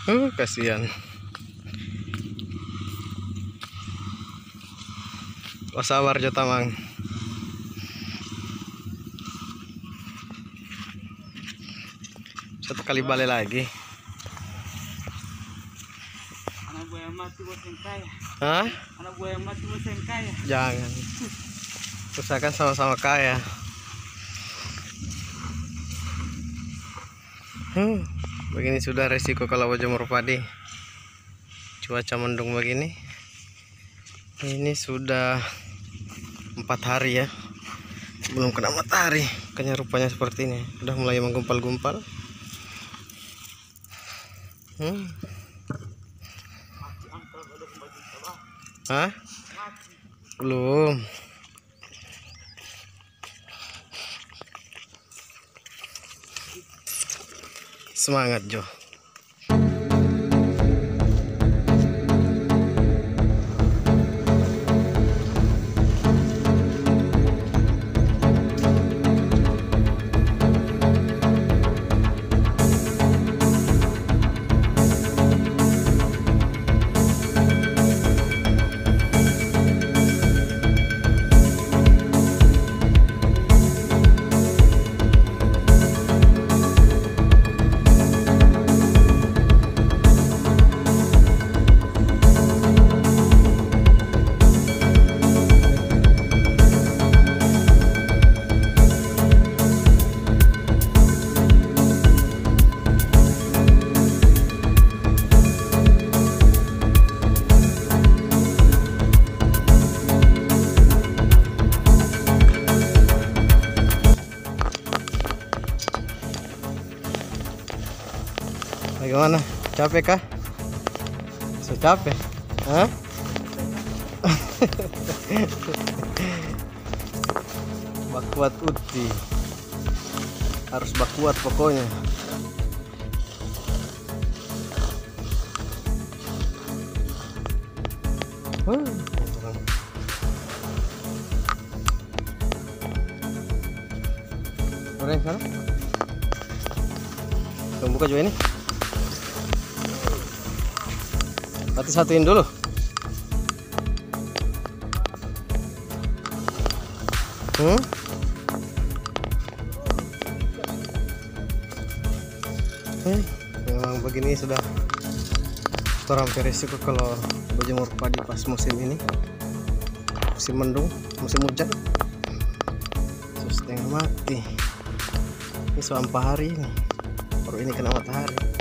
Kasihan. Sabar jo tamang. Satu kali balik lagi. Anak buaya mati bos yang kaya. Hah? Anak buaya mati bos yang kaya. Jangan. Usahakan sama-sama kaya. Begini sudah resiko kalau berjemur padi. Cuaca mendung begini. Ini sudah 4 hari ya, belum kena matahari. Makanya rupanya seperti ini. Udah mulai menggumpal-gumpal. Hah? Belum. Semangat Jo. Bagaimana? Capek kah? So capek? Hah? Bakuat uti. Harus bakuat pokoknya. Goreng sana. Tunggu buka juga ini. Berarti satuin dulu. Memang begini sudah hampir risiko kalau berjemur padi pas musim ini, musim mendung, musim hujan. Terus setengah mati. Ini sampah hari ini, baru ini kena matahari.